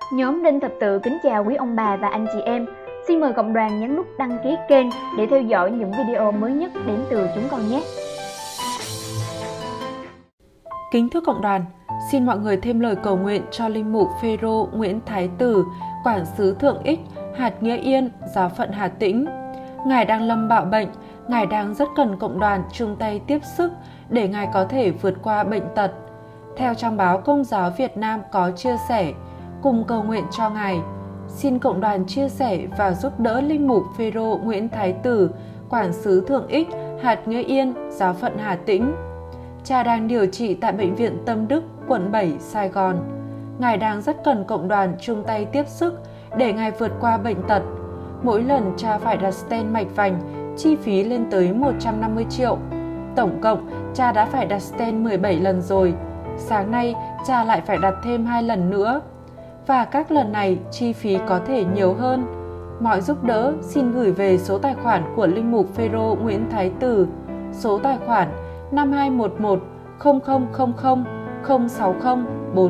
Nhóm Đinh Thập Tự kính chào quý ông bà và anh chị em. Xin mời cộng đoàn nhấn nút đăng ký kênh để theo dõi những video mới nhất đến từ chúng con nhé. Kính thưa cộng đoàn, xin mọi người thêm lời cầu nguyện cho linh mục Phêrô Nguyễn Thái Tử, quản xứ Thượng Ích, hạt Nghĩa Yên, giáo phận Hà Tĩnh. Ngài đang lâm bạo bệnh, Ngài đang rất cần cộng đoàn chung tay tiếp sức để Ngài có thể vượt qua bệnh tật. Theo trang báo Công giáo Việt Nam có chia sẻ, cùng cầu nguyện cho Ngài. Xin cộng đoàn chia sẻ và giúp đỡ linh mục Phêrô Nguyễn Thái Tử, quản xứ Thượng Ích, hạt Nghĩa Yên, giáo phận Hà Tĩnh. Cha đang điều trị tại Bệnh viện Tâm Đức, quận 7, Sài Gòn. Ngài đang rất cần cộng đoàn chung tay tiếp sức để Ngài vượt qua bệnh tật. Mỗi lần cha phải đặt stent mạch vành, chi phí lên tới 150 triệu. Tổng cộng, cha đã phải đặt stent 17 lần rồi. Sáng nay, cha lại phải đặt thêm 2 lần nữa. Và các lần này, chi phí có thể nhiều hơn. Mọi giúp đỡ xin gửi về số tài khoản của linh mục Phêrô Nguyễn Thái Tử. Số tài khoản 5211 0000 060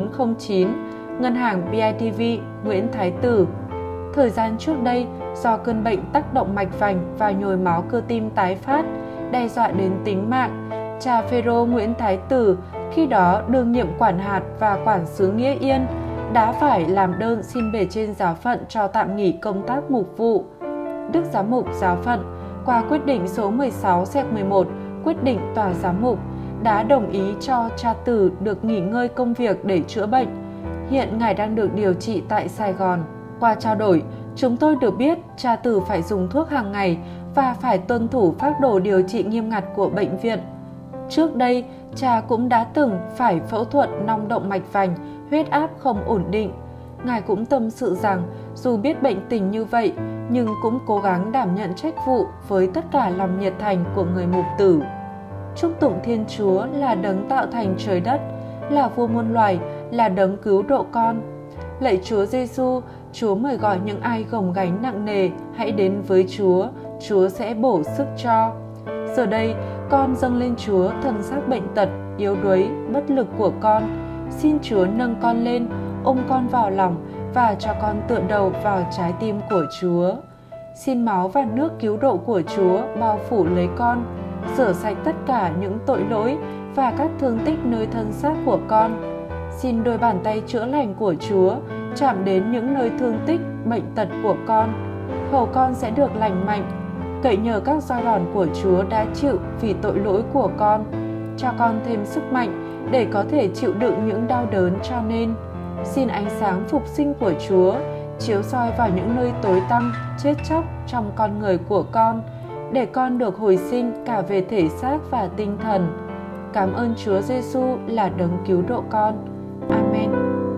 409, ngân hàng BIDV Nguyễn Thái Tử. Thời gian trước đây, do cơn bệnh tắc động mạch vành và nhồi máu cơ tim tái phát, đe dọa đến tính mạng, cha Phêrô Nguyễn Thái Tử, khi đó đương nhiệm quản hạt và quản xứ Nghĩa Yên, đã phải làm đơn xin bề trên giáo phận cho tạm nghỉ công tác mục vụ. Đức Giám mục giáo phận, qua quyết định số 16/11, quyết định tòa giám mục, đã đồng ý cho cha Tử được nghỉ ngơi công việc để chữa bệnh. Hiện Ngài đang được điều trị tại Sài Gòn. Qua trao đổi, chúng tôi được biết cha Tử phải dùng thuốc hàng ngày và phải tuân thủ phác đồ điều trị nghiêm ngặt của bệnh viện. Trước đây, cha cũng đã từng phải phẫu thuật nong động mạch vành, huyết áp không ổn định. Ngài cũng tâm sự rằng dù biết bệnh tình như vậy, nhưng cũng cố gắng đảm nhận trách vụ với tất cả lòng nhiệt thành của người mục tử. Chúc tụng Thiên Chúa là đấng tạo thành trời đất, là vua muôn loài, là đấng cứu độ con. Lạy Chúa Giêsu, Chúa mời gọi những ai gồng gánh nặng nề, hãy đến với Chúa, Chúa sẽ bổ sức cho. Giờ đây, con dâng lên Chúa thân xác bệnh tật, yếu đuối, bất lực của con. Xin Chúa nâng con lên, ôm con vào lòng và cho con tựa đầu vào trái tim của Chúa. Xin máu và nước cứu độ của Chúa bao phủ lấy con, rửa sạch tất cả những tội lỗi và các thương tích nơi thân xác của con. Xin đôi bàn tay chữa lành của Chúa chạm đến những nơi thương tích, bệnh tật của con. Hầu con sẽ được lành mạnh, cậy nhờ các roi đòn của Chúa đã chịu vì tội lỗi của con. Cho con thêm sức mạnh để có thể chịu đựng những đau đớn cho nên. Xin ánh sáng phục sinh của Chúa chiếu soi vào những nơi tối tăm, chết chóc trong con người của con, để con được hồi sinh cả về thể xác và tinh thần. Cảm ơn Chúa Giêsu là đấng cứu độ con. Amen.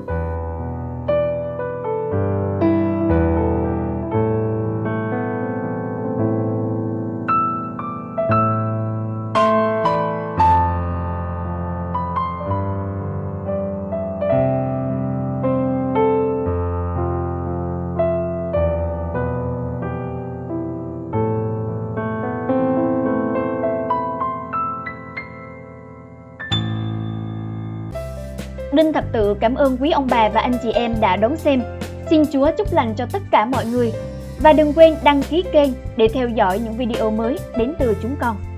Đinh Thập Tự cảm ơn quý ông bà và anh chị em đã đón xem. Xin Chúa chúc lành cho tất cả mọi người. Và đừng quên đăng ký kênh để theo dõi những video mới đến từ chúng con.